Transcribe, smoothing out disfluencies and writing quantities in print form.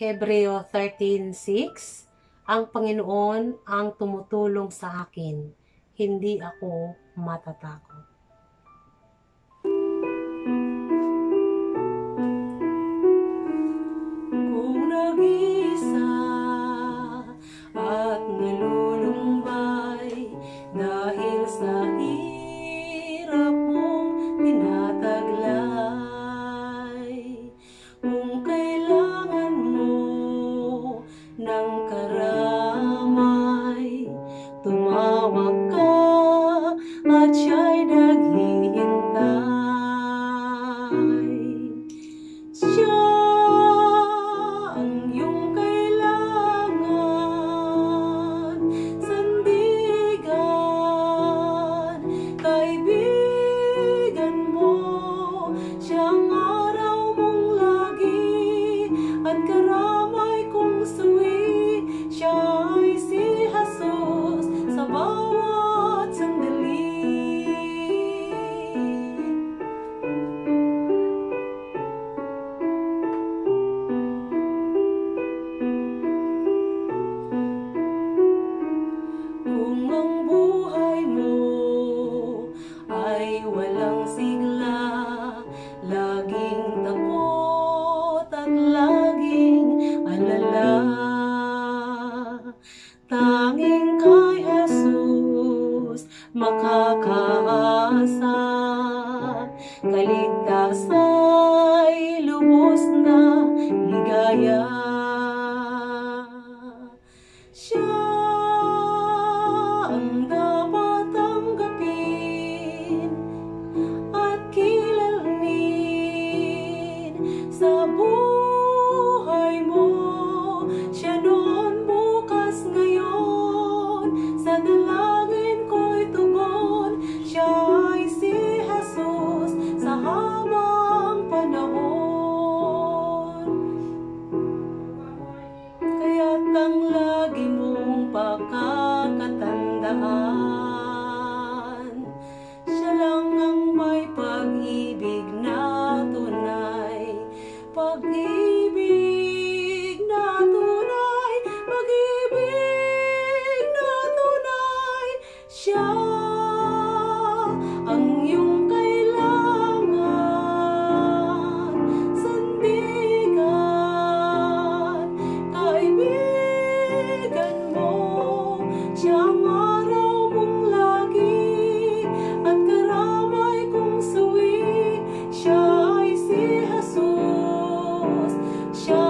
Hebreo 13:6, ang Panginoon ang tumutulong sa akin, hindi ako matatakot. Kung nag-iisa at nalulumbay dahil sa hirap mong tinataglay, kung kailangan mo ng karamay, tumawag ka at siya'y naghihintay. Siya ang iyong kailangan, sandigan, kaibigan mo. Siyang araw mong lagi at karamay kong suwi. Siya ay si Jesus sa bawat sandali. Kung ang buhay mo ay walang sigla, laging takot at laging alala, tanging kay Jesus makakaasa, kaligtasa'y lubos na ligaya. Siya ang dapat tanggapin at kilalanin sa buhay mo. Siya noon, bukas, ngayon, sa dalangin ko'y tugon. Siya ay si Jesus sa habang panahon. Kaya't ang lagi mong pakakatandaan, siya lang ang may pag-ibig na tunay, pag-ibig na tunay, pag-ibig na tunay. Siya ang iyong kailangan, sandigan, kaibigan mo. Siyang araw mong lagi at karamay kong suwi. Siya ay si Jesus. Siya